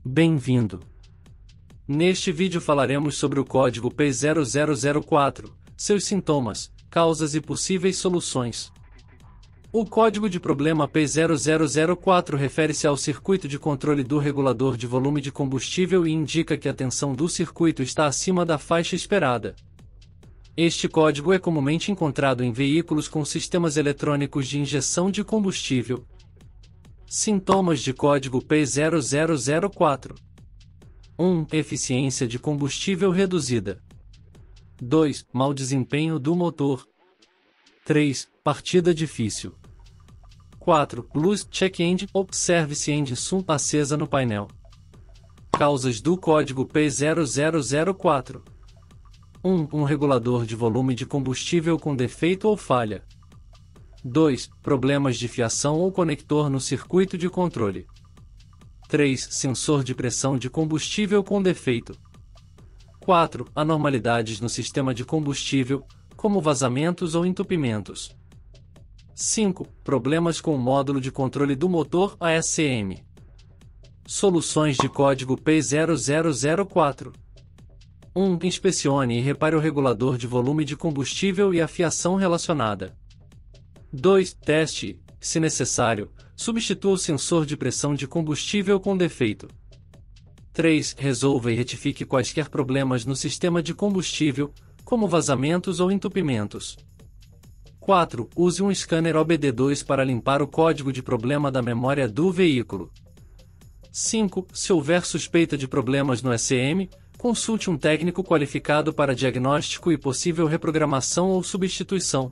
Bem-vindo! Neste vídeo falaremos sobre o código P0004, seus sintomas, causas e possíveis soluções. O código de problema P0004 refere-se ao circuito de controle do regulador de volume de combustível e indica que a tensão do circuito está acima da faixa esperada. Este código é comumente encontrado em veículos com sistemas eletrônicos de injeção de combustível. Sintomas de código P0004: 1. Eficiência de combustível reduzida. 2. Mau desempenho do motor. 3. Partida difícil. 4. Luz check engine ou service engine sun acesa no painel. Causas do código P0004: 1. Um regulador de volume de combustível com defeito ou falha. 2. Problemas de fiação ou conector no circuito de controle. 3. Sensor de pressão de combustível com defeito. 4. Anormalidades no sistema de combustível, como vazamentos ou entupimentos. 5. Problemas com o módulo de controle do motor ASM. Soluções de código P0004: 1. Inspecione e repare o regulador de volume de combustível e a fiação relacionada. 2. Teste, se necessário, substitua o sensor de pressão de combustível com defeito. 3. Resolva e retifique quaisquer problemas no sistema de combustível, como vazamentos ou entupimentos. 4. Use um scanner OBD2 para limpar o código de problema da memória do veículo. 5. Se houver suspeita de problemas no ASM, consulte um técnico qualificado para diagnóstico e possível reprogramação ou substituição.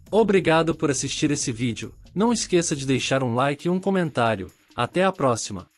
Obrigado por assistir esse vídeo. Não esqueça de deixar um like e um comentário. Até a próxima!